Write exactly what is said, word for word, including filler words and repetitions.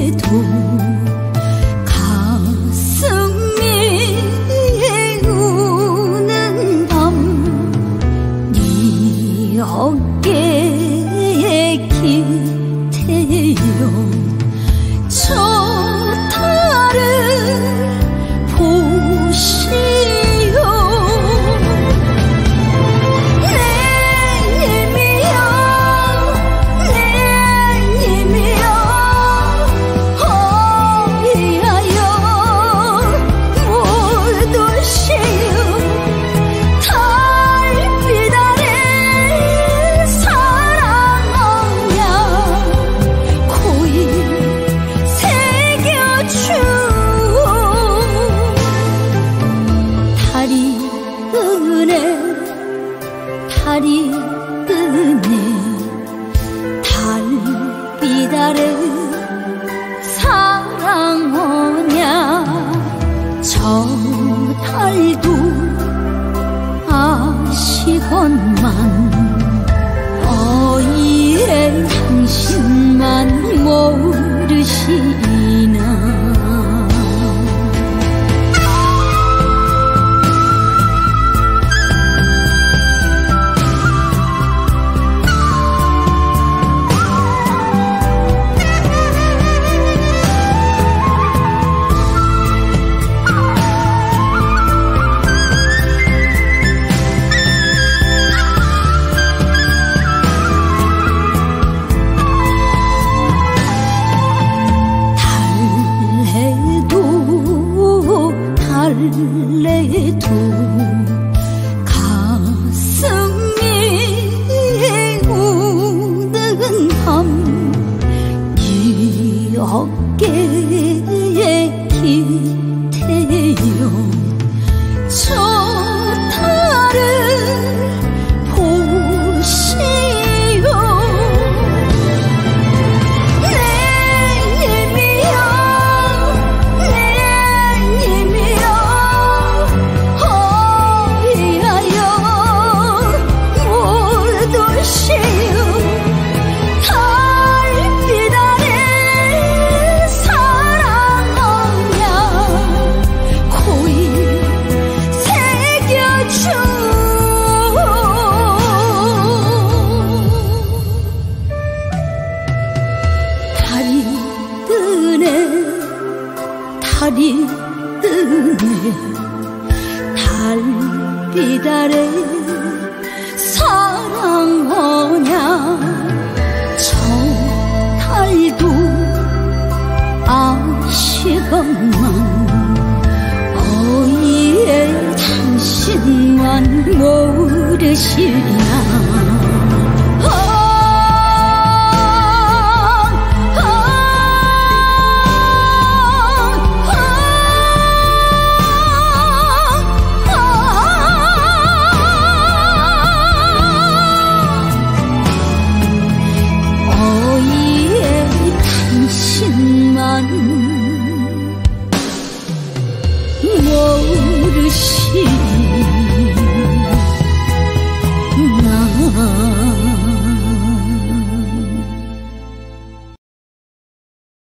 어깨에 기대요. 저 달을 보시오. 내 님이여 내 님이여 어이하여 못 오시오. 달빛 아래 사랑하냐 고이 새겨주오. 달이 뜨네 달이 뜨네 달빛 아래 사랑하냐. 저 달도 아시건만 어이에 당신만 모르시나. 달래도 가슴이 우는 밤 이 어깨에 기대요. 저 달을 보시오. 내 님이여 내 님이여 어이하여 못 오시오. 달빛 아래 사랑하냐 고이 새겨주오. 달이 뜨네 달이 뜨네 달빛 아래 사랑하냐. 저 달도 아시건만 어이에 당신만 모르시나.